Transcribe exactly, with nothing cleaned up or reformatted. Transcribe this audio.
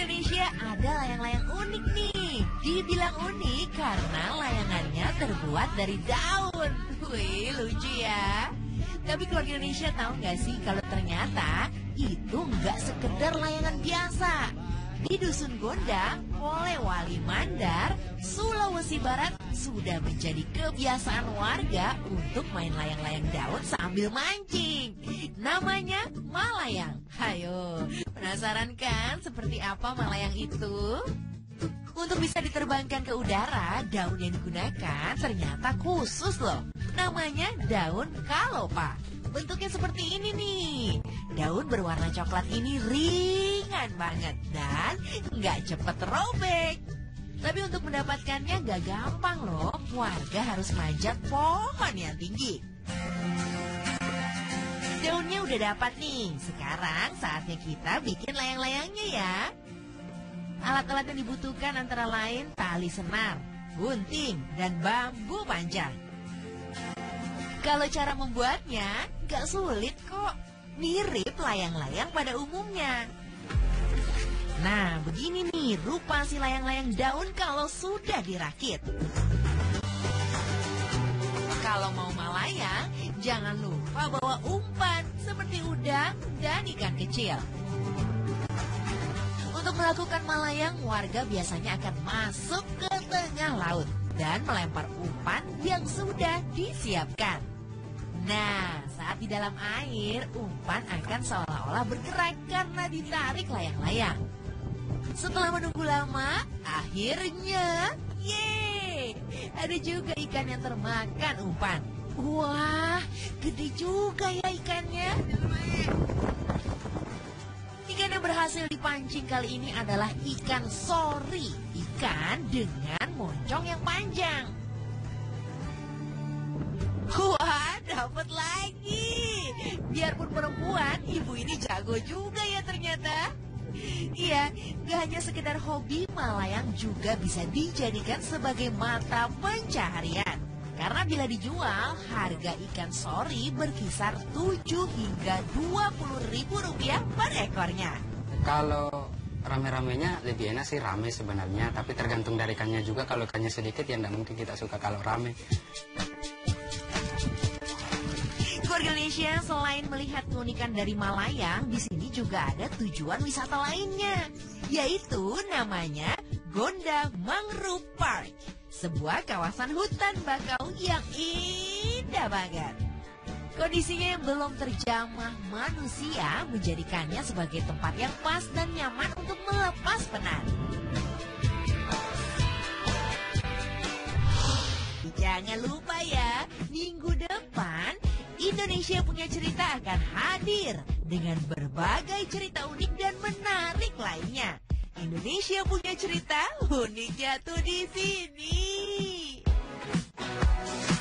Indonesia ada layang-layang unik nih. Dibilang unik karena layangannya terbuat dari daun. Wih, lucu ya. Tapi keluarga Indonesia tahu nggak sih kalau ternyata itu nggak sekedar layangan biasa. Di Dusun Gondang, Polewali Mandar, Sulawesi Barat sudah menjadi kebiasaan warga untuk main layang-layang daun sambil mancing. Namanya malayang. Hayo, penasaran kan seperti apa malayang itu? Untuk bisa diterbangkan ke udara, daun yang digunakan ternyata khusus loh. Namanya daun kalopa. Bentuknya seperti ini nih. Daun berwarna coklat ini ringan banget dan nggak cepet robek. Tapi untuk mendapatkannya nggak gampang loh. Warga harus manjat pohon yang tinggi. Daunnya udah dapat nih. Sekarang saatnya kita bikin layang-layangnya ya. Alat-alat yang dibutuhkan antara lain tali senar, gunting, dan bambu panjang. Kalau cara membuatnya gak sulit kok, mirip layang-layang pada umumnya. Nah, begini nih rupa si layang-layang daun kalau sudah dirakit. Kalau mau malayang, jangan lupa bawa umpan seperti udang dan ikan kecil. Untuk melakukan malayang, warga biasanya akan masuk ke tengah laut dan melempar umpan yang sudah disiapkan. Nah, saat di dalam air, umpan akan seolah-olah bergerak karena ditarik layang-layang. Setelah menunggu lama, akhirnya, yeay, ada juga ikan yang termakan umpan. Wah, gede juga ya ikannya. Ikan yang berhasil dipancing kali ini adalah ikan sori, ikan dengan moncong yang panjang. Wah, dapat lagi. Biarpun perempuan, ibu ini jago juga ya ternyata. Iya, gak hanya sekedar hobi, malayang juga bisa dijadikan sebagai mata pencaharian. Karena bila dijual, harga ikan sori berkisar tujuh hingga dua puluh ribu rupiah per ekornya. Kalau rame-ramenya lebih enak sih rame sebenarnya, tapi tergantung dari ikannya juga. Kalau ikannya sedikit ya tidak mungkin kita suka kalau rame. Keluarga Indonesia selain melihat keunikan dari malayang, di sini juga ada tujuan wisata lainnya, yaitu namanya Gondang Mangrove Park, sebuah kawasan hutan bakau yang indah banget. Kondisinya yang belum terjamah manusia menjadikannya sebagai tempat yang pas dan nyaman untuk melepas penat. Jangan lupa ya, minggu depan Indonesia Punya Cerita akan hadir dengan berbagai cerita unik dan menarik lainnya. Indonesia Punya Cerita, uniknya tuh di sini.